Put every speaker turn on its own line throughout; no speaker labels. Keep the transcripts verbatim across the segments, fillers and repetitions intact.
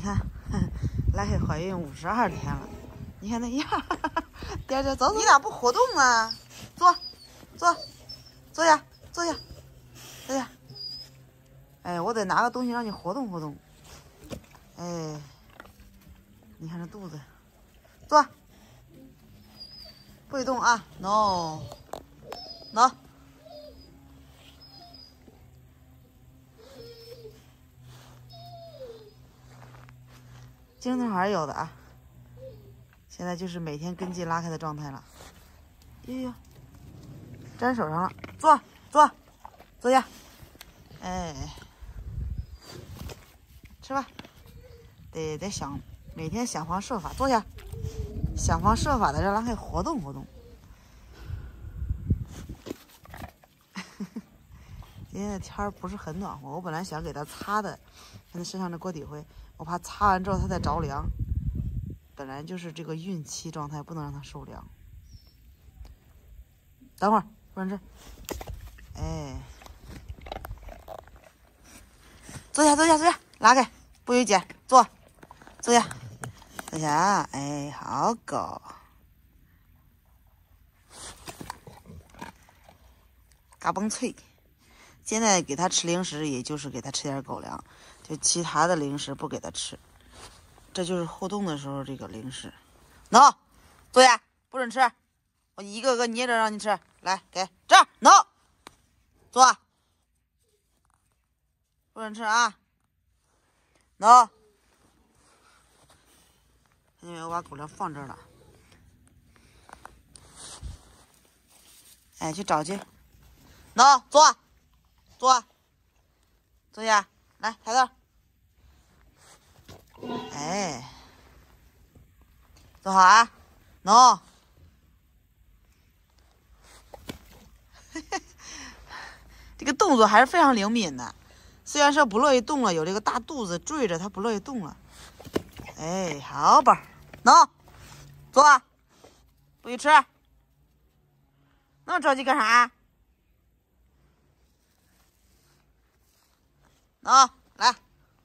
看，拉黑怀孕五十二天了，你看那样，颠着走走。你咋不活动啊？坐，坐，坐下，坐下，坐下。哎，我得拿个东西让你活动活动。哎，你看这肚子，坐，不许动啊 ！No，No。精神还是有的啊，现在就是每天跟进拉开的状态了。哟哟，粘手上了，坐坐，坐下，哎，吃吧，得得想每天想方设法坐下，想方设法的让拉开活动活动。今天的天儿不是很暖和，我本来想给它擦的，看它身上的锅底灰。我怕擦完之后它再着凉，本来就是这个孕期状态，不能让它受凉。等会儿不能吃，哎，坐下坐下坐下，拉开，不许捡，坐，坐下，坐下，哎，好狗，嘎嘣脆。现在给它吃零食，也就是给它吃点狗粮。就其他的零食不给他吃，这就是互动的时候这个零食。no， 坐下，不准吃，我一个个捏着让你吃。来，给这儿 no， 坐，不准吃啊 no。因为我把狗粮放这儿了，哎，去找去 no， 坐，坐，坐下。来，抬头，哎，坐好啊 ，no， 这个动作还是非常灵敏的，虽然说不乐意动了，有这个大肚子坠着，它不乐意动了。哎，好宝 ，no， 坐，不许吃，那么着急干啥？喏，来，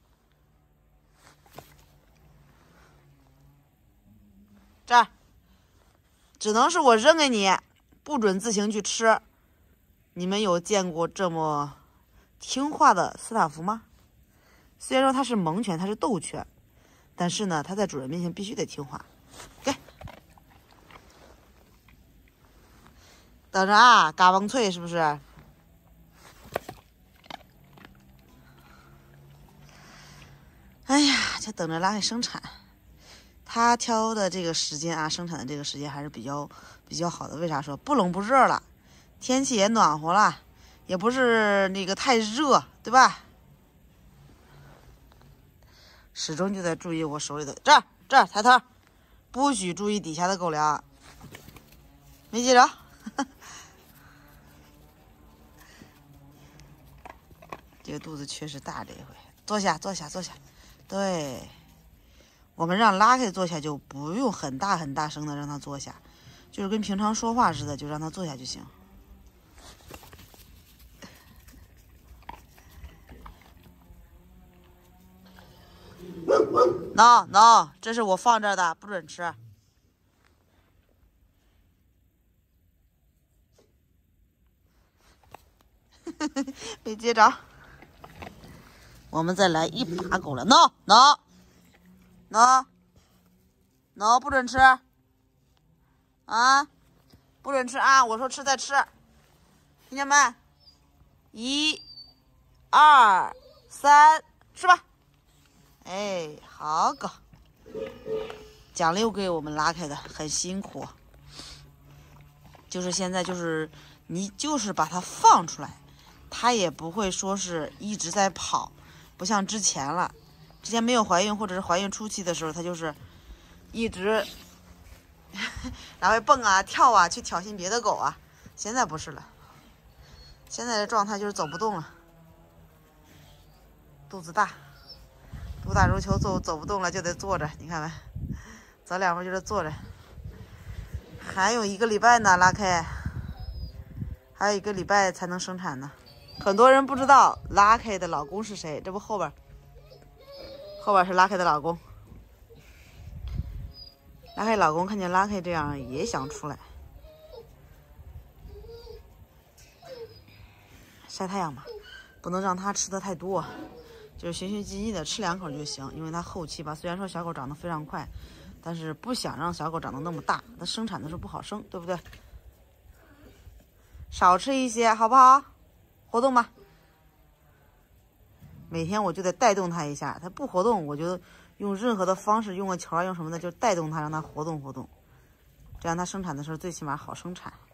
这儿，只能是我扔给你，不准自行去吃。你们有见过这么听话的斯坦福吗？虽然说它是猛犬，它是斗犬，但是呢，它在主人面前必须得听话。给，等着啊，嘎嘣脆是不是？哎呀，就等着拉开生产。他挑的这个时间啊，生产的这个时间还是比较比较好的。为啥说不冷不热了，天气也暖和了，也不是那个太热，对吧？始终就在注意我手里的这儿这儿抬头，不许注意底下的狗粮。没接着。这个肚子确实大，这一回。坐下，坐下，坐下。对，我们让拉开坐下，就不用很大很大声的让他坐下，就是跟平常说话似的，就让他坐下就行。no no， 这是我放这儿的，不准吃。没接着。我们再来一把狗粮 ，no no no no， 不准吃啊，不准吃啊！我说吃再吃，听见没？一、二、三，吃吧！哎，好狗，奖励给我们拉开的，很辛苦。就是现在，就是你就是把它放出来，它也不会说是一直在跑。不像之前了，之前没有怀孕或者是怀孕初期的时候，它就是一直来回蹦啊跳啊去挑衅别的狗啊。现在不是了，现在的状态就是走不动了，肚子大，肚大如球，走走不动了就得坐着，你看没？走两步就是坐着。还有一个礼拜呢，拉开，还有一个礼拜才能生产呢。很多人不知道拉开的老公是谁，这不后边后边是拉 K 的老公，拉 K 老公看见拉 K 这样也想出来晒太阳嘛，不能让它吃的太多，就是循序渐进的吃两口就行。因为它后期吧，虽然说小狗长得非常快，但是不想让小狗长得那么大，它生产的时候不好生，对不对？少吃一些，好不好？活动吧。每天我就得带动它一下，它不活动，我就用任何的方式，用个球啊，用什么的，就带动它，让它活动活动，这样它生产的时候最起码好生产。